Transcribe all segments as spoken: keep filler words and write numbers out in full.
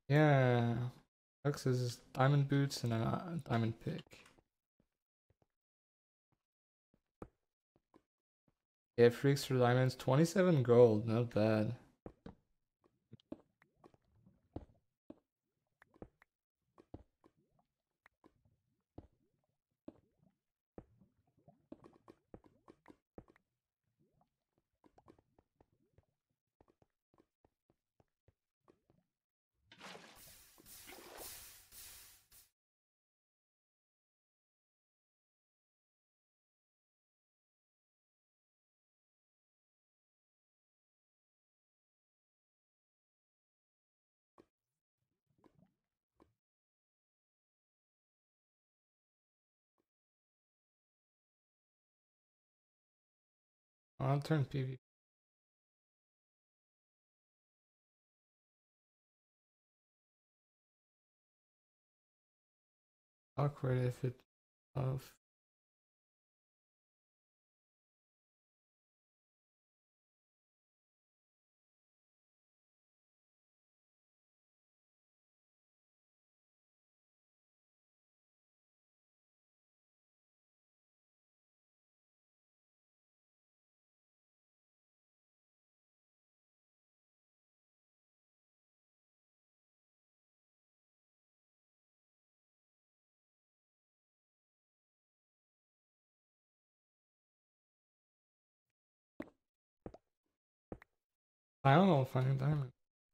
Yeah. Lux is diamond boots and a diamond pick. Yeah, freaks for diamonds. twenty-seven gold, not bad. I'll turn P V. Awkward if it off. I don't know, finding diamond.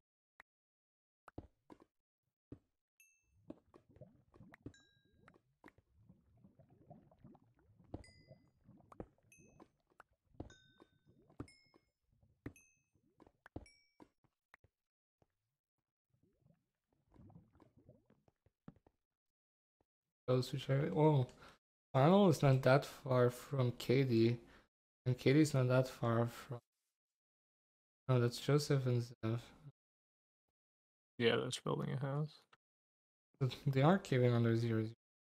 Those which I oh, Final is not that far from Katie, and Katie's not that far from. No, that's Joseph and Zev. Yeah, that's building a house. But they are caving under zero.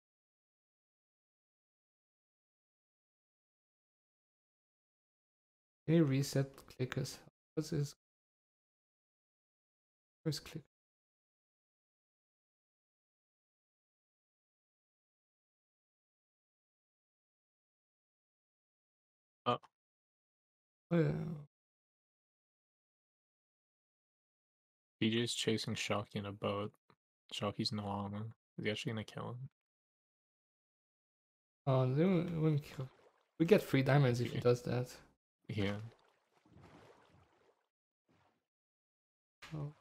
Can you reset clickers? What's this? Where's click? Oh. Oh yeah. B J's chasing Shocky in a boat. Shocky's no armor. Is he actually gonna kill him? Oh, they wouldn't, wouldn't kill. We get free diamonds if he Yeah. does that. Yeah. Oh.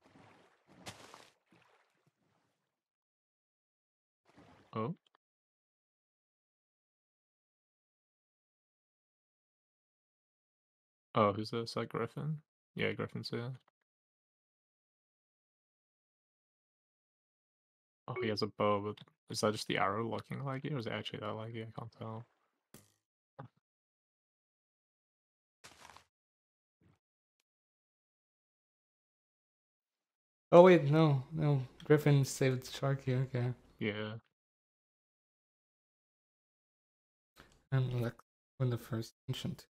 Oh. Oh, who's this? Is that Griffin? Yeah, Griffin's here. Oh, he has a bow, but is that just the arrow looking like it, or is it actually that laggy? I can't tell. Oh wait, no, no. Griffin saved Sharky. Okay. Yeah. And like when the first ancient.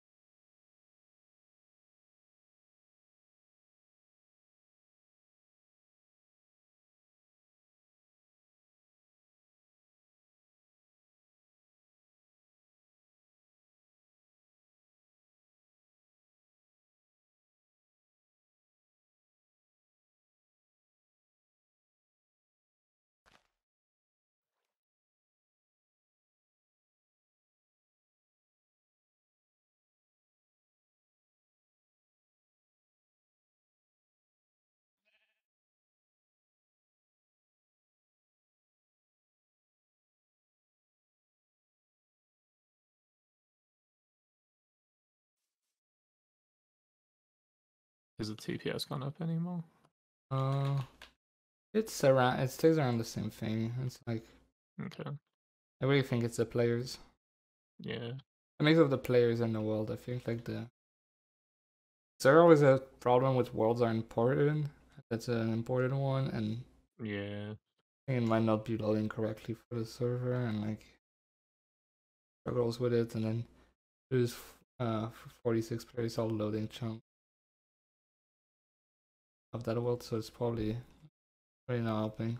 Is the T P S gone up anymore? Uh, it's around. It stays around the same thing. It's like Okay. I really think it's the players. Yeah. A mix of the players and the world. I think like the. Is there always a problem with worlds are imported? That's an imported one, and Yeah. it might not be loading correctly for the server, and like struggles with it, and then there's uh forty-six players all loading chunk of that world, so it's probably Really not helping.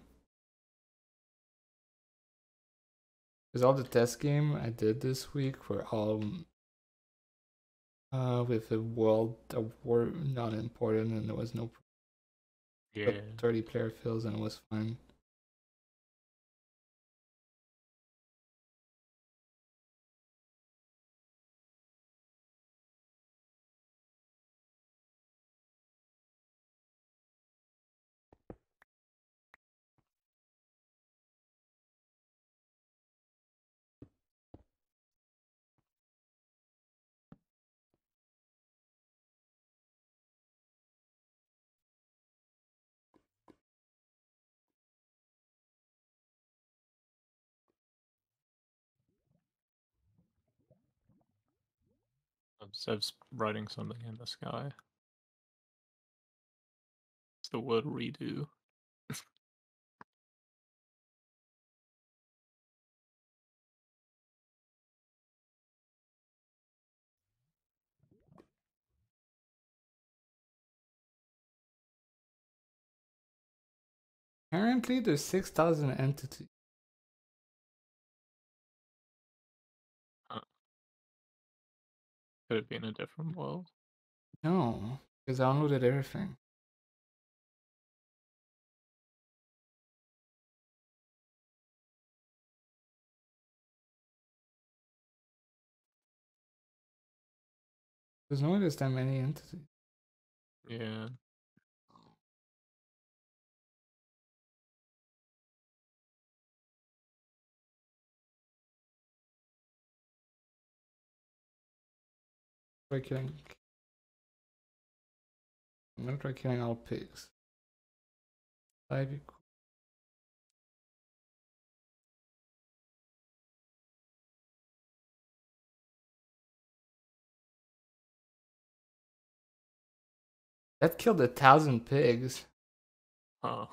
Because all the test game I did this week were all uh, with the world that were not important, and there was no Yeah. thirty player fills, and it was fine. Sev's writing something in the sky. It's the word redo. Apparently, there's six thousand entities. Huh. Could it be in a different world? No, because I downloaded everything. There's no way there's that many entities. Yeah. Try killing. I'm gonna try killing all pigs. That'd be cool. That killed a thousand pigs. Oh.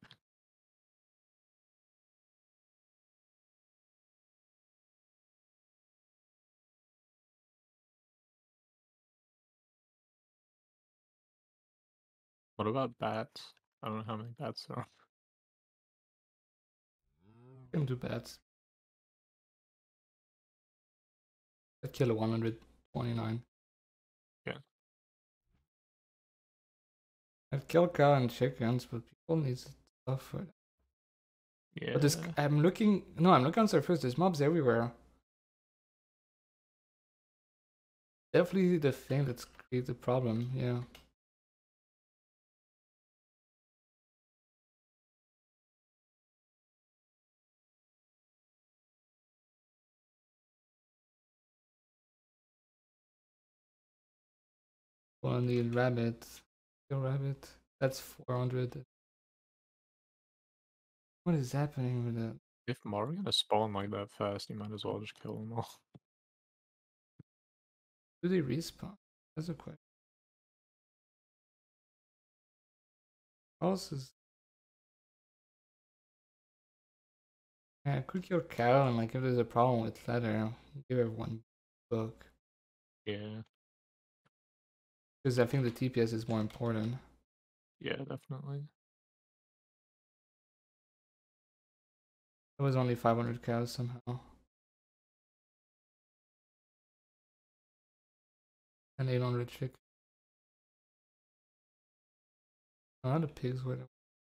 What about bats? I don't know how many bats there are. Can do bats. That killed a one hundred twenty-nine. Yeah. I've killed cow and chickens, but people need stuff for it. Yeah. But this, I'm looking. No, I'm looking on surface. There's mobs everywhere. Definitely the thing that's created the problem. Yeah. Well, I need rabbit. Kill rabbit. That's four hundred. What is happening with that? If more are gonna spawn like that fast, you might as well just kill them all. Do they respawn? That's a question. How else is? Yeah, I could kill cow, and like if there's a problem with leather, give everyone book. Yeah. Because I think the T P S is more important. Yeah, definitely. It was only five hundred cows somehow. And eight hundred chicken. A lot of pigs were there.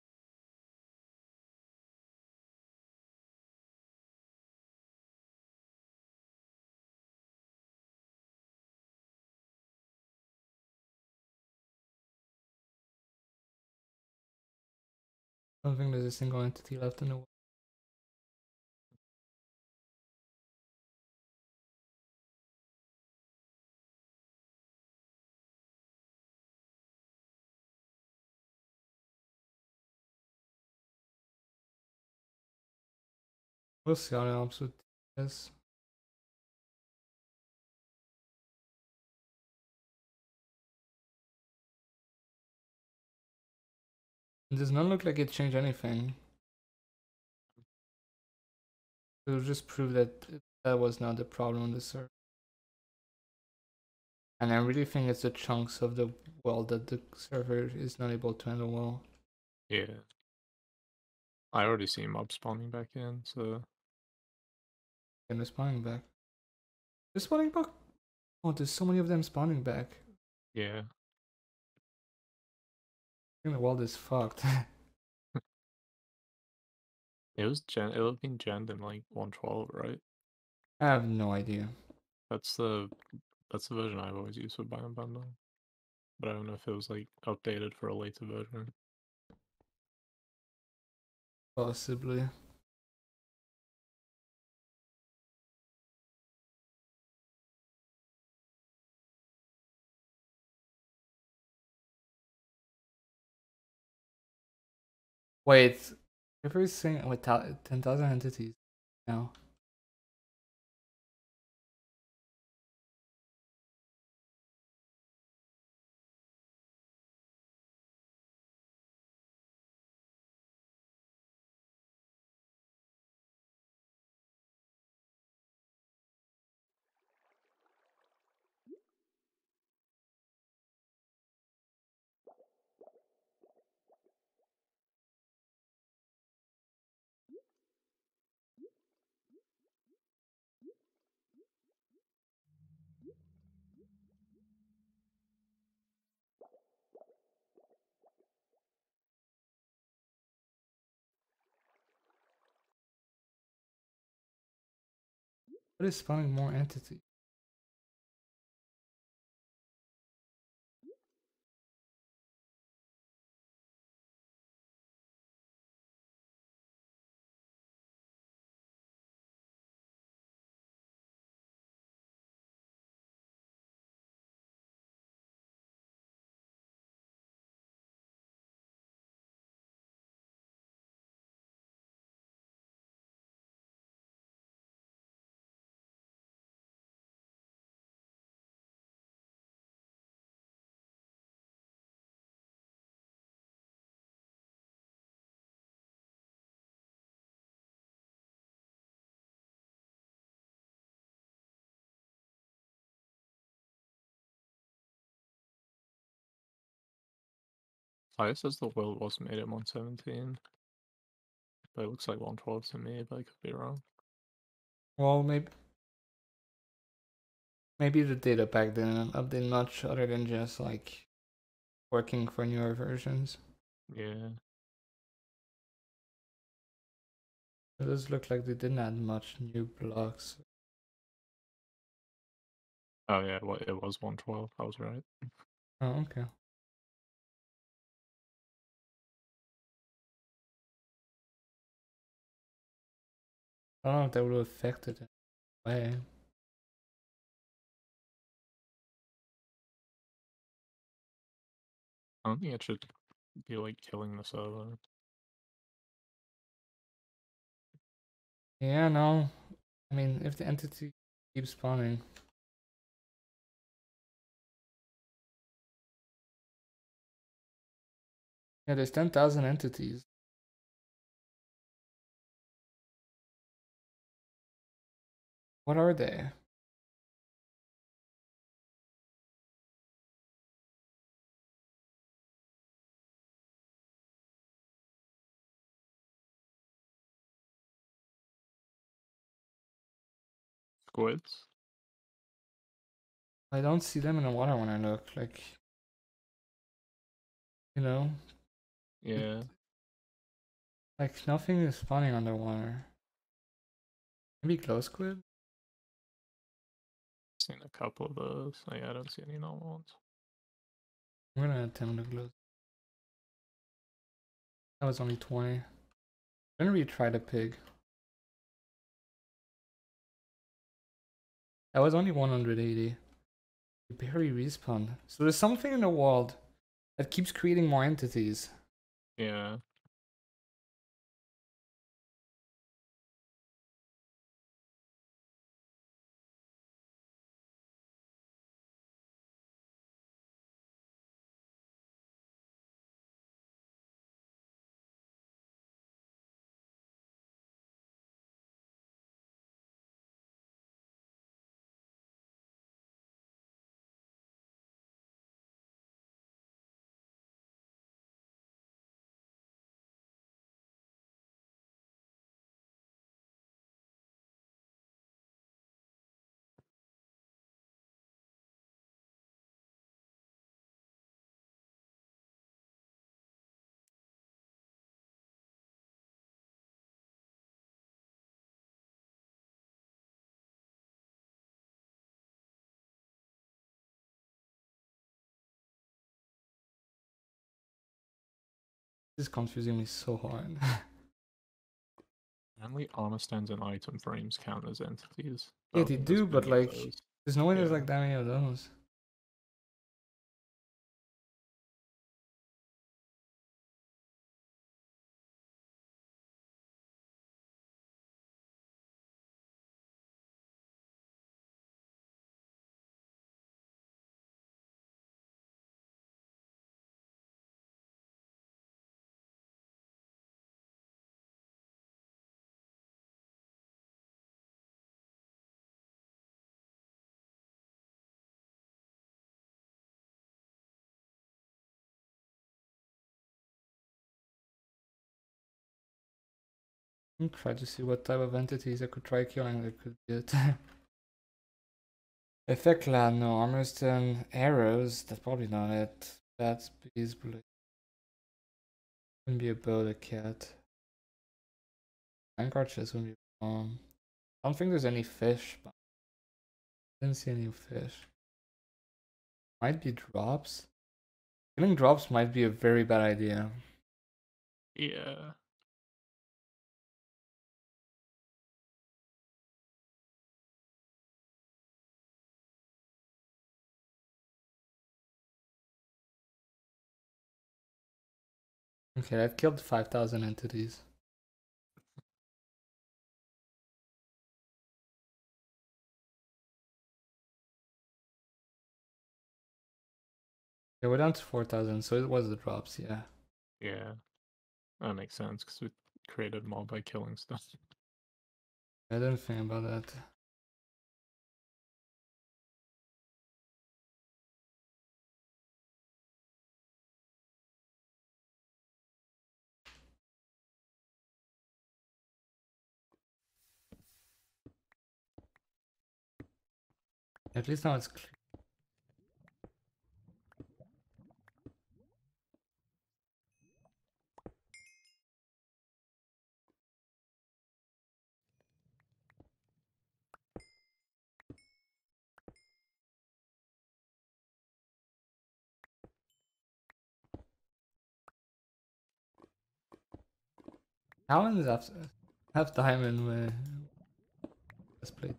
I don't think there's a single entity left in the world. We'll see how it helps with this. It does not look like it changed anything. It will just prove that that was not the problem on the server. And I really think it's the chunks of the world that the server is not able to handle well. Yeah. I already see mob spawning back in, so And they're spawning back. They're spawning back? Oh, there's so many of them spawning back. yeah. I think the world is fucked. It was gen it had been genned in like one twelve, right? I have no idea. That's the that's the version I've always used for Biome Bundle. But I don't know if it was like updated for a later version. Possibly. Wait, everything with ten thousand entities now. What is spawning more entities? Fire says the world was made in one seventeen. But it looks like one twelve to me, but I could be wrong. Well, maybe maybe the data pack didn't update much other than just like working for newer versions. Yeah. It does look like they didn't add much new blocks. Oh yeah, well, it was one twelve. I was right. Oh, okay. I don't know if that would affect it in a way. I don't think it should be like killing the server. Yeah, no. I mean, if the entity keeps spawning. Yeah, there's ten thousand entities. What are they? Squids? I don't see them in the water when I look. Like, you know, Yeah. like nothing is spawning underwater. Maybe glow squid? Seen a couple of those. Oh, yeah, I don't see any normal ones. I'm gonna attempt to glow. That was only twenty. I'm gonna retry the pig. That was only one hundred eighty. Barely respawn. So there's something in the world that keeps creating more entities. Yeah. This is confusing me so hard. Only armor stands and item frames count as entities. Yeah, I they don't think there's do, but many of like, those. there's no way there's Yeah. like that many of those. I'm trying to see what type of entities I could try killing that could be it. Effect lab, no. Armor stone, arrows, that's probably not it. That's bees, blue. Wouldn't be a boat, a cat. Minecart chest wouldn't be a bomb. I don't think there's any fish, but I didn't see any fish. Might be drops. Killing drops might be a very bad idea. Yeah. Okay, I've killed five thousand entities. Yeah, we're down to four thousand, so it was the drops, yeah. Yeah. That makes sense because we created more by killing stuff. I didn't think about that. At least now it's clear. Talons have, have diamond with this plate.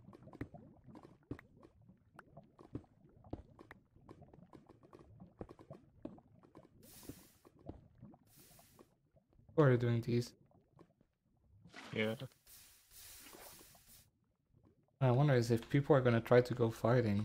Who are you doing these? Yeah. I wonder is if people are gonna try to go fighting.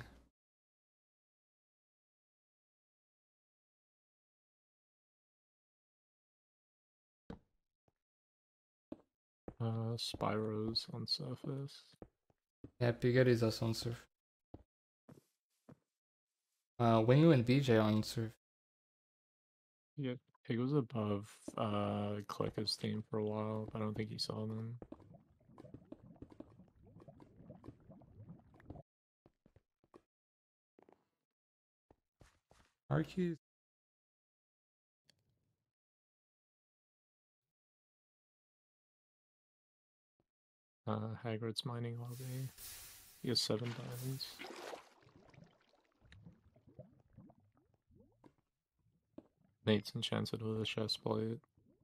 Uh, Spyros on surface. Yeah, Pigget is also on surf. Uh, Wingu and B J on surf. Yeah, Pig was above uh Clicker's team for a while, but I don't think he saw them. Arceus. Uh, Hagrid's mining lobby. He has seven diamonds. Nate's enchanted with a chest plate.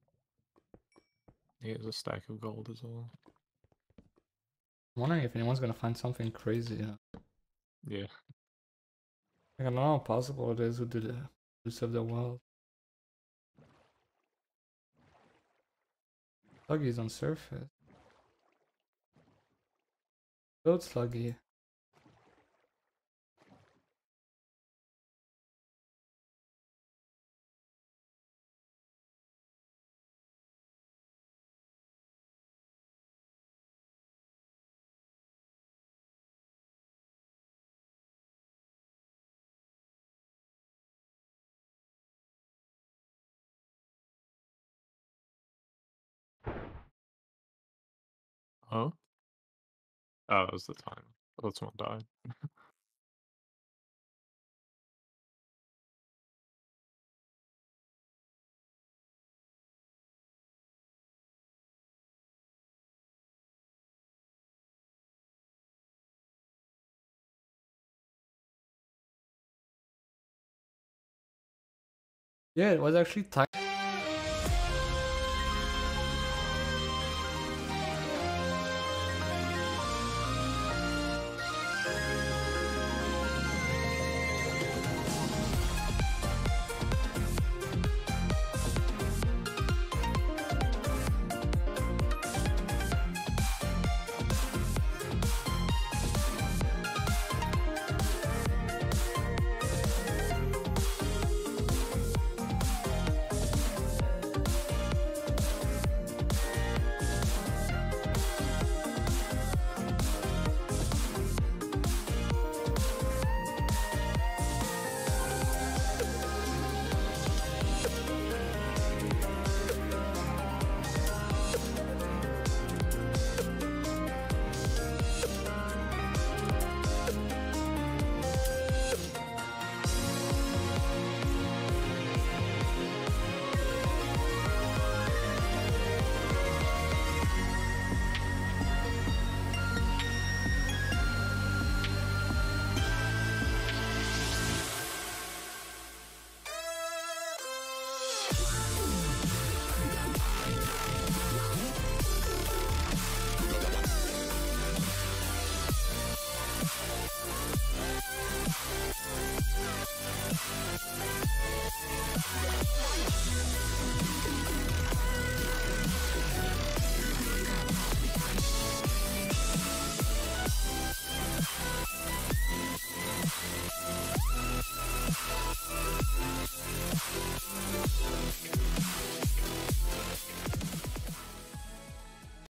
He has a stack of gold as well. I'm wondering if anyone's gonna find something crazy. You know? Yeah. Like, I don't know how possible it is with the use of the world. Sluggy's on surface. Build Sluggy. Oh? Oh, that was the time. I thought someone died. Yeah, it was actually time.